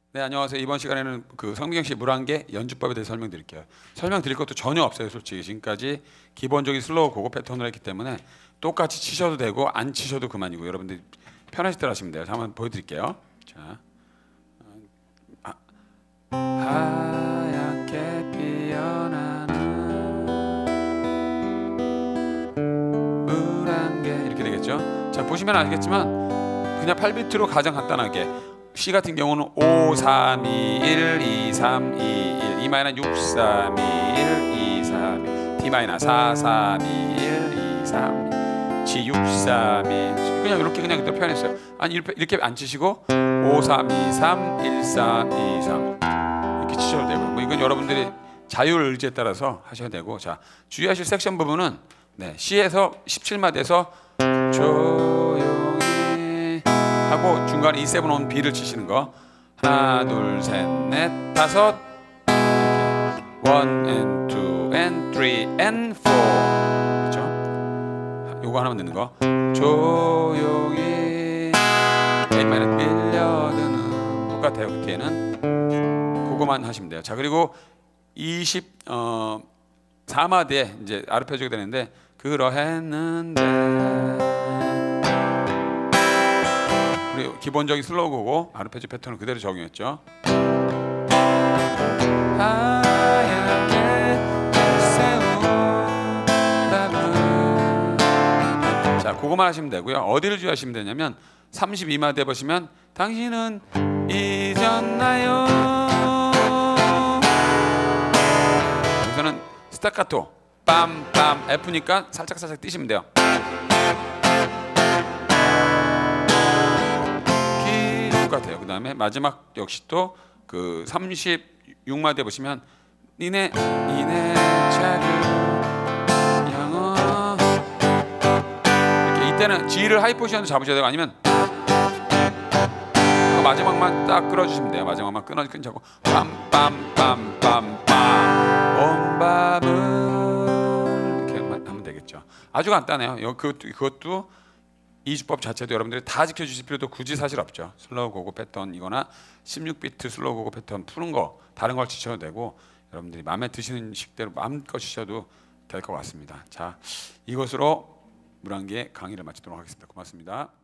네, 안녕하세요. 이번 시간에는 그 성미경 씨 물안개 연주법에 대해서 설명드릴게요. 설명드릴 것도 전혀 없어요, 솔직히. 지금까지 기본적인 슬로우 고고 패턴을 했기 때문에 똑같이 치셔도 되고 안 치셔도 그만이고 여러분들이 편하실 대로 하시면 돼요. 자, 한번 보여드릴게요. 자, 하얗게 피어나는 물안개 이렇게 되겠죠. 자, 보시면 알겠지만 그냥 8비트로 가장 간단하게 C 같은 경우는 5, 3, 2, 1, 2, 3, 2, 1 E 마이너 6, 3, 2, 1, 2, 3, 2 D 마이너 4, 3, 2, 1, 2, 3, 2 G 6, 3, 2 그냥 이렇게 그냥 그대로 표현했어요. 아니 이렇게 안 치시고 5, 3, 2, 3, 1, 3, 2, 3 이렇게 치셔도 되고 뭐 이건 여러분들이 자율 의지에 따라서 하셔야 되고 자 주의하실 섹션 부분은 네, C에서 17마디에서 조용히 하고 중간에 E7 온 B를 치시는 거 하나 둘 셋 넷 다섯 이렇게 1 and 2 and 3 and 4 그렇죠? 요거 하나만 넣는 거 조용히 A마이너 밀려드는 똑같아요. 그 뒤에는 그거만 하시면 돼요. 자 그리고 24마디에 이제 아르페지오가 되는데 그러했는데 우리 기본적인 슬로우고 아르페지오 패턴을 그대로 적용했죠. 자, 그거만 하시면 되고요. 어디를 주의하시면 되냐면 32마디에 보시면 당신은 잊었나요? 여기서는 스타카토 빰빰 F니까 살짝 뛰시면 돼요. 똑같아요. 그 다음에 마지막 역시 또 그 36마디에 보시면 니네 차를 향어 이렇게 이때는 G를 하이 포지션으로 잡으셔야 되고 아니면 마지막만 딱 끌어주시면 돼요. 마지막만 끊자고 빰빰빰빰빰 온 밤을 이렇게 하면 되겠죠. 아주 간단해요. 그것도 이주법 자체도 여러분들이 다 지켜주실 필요도 굳이 사실 없죠. 슬로우 고고 패턴이거나 16비트 슬로우 고고 패턴 푸는 거 다른 걸 치셔도 되고 여러분들이 마음에 드시는 식대로 마음껏 치셔도 될 것 같습니다. 자, 이것으로 물안개 강의를 마치도록 하겠습니다. 고맙습니다.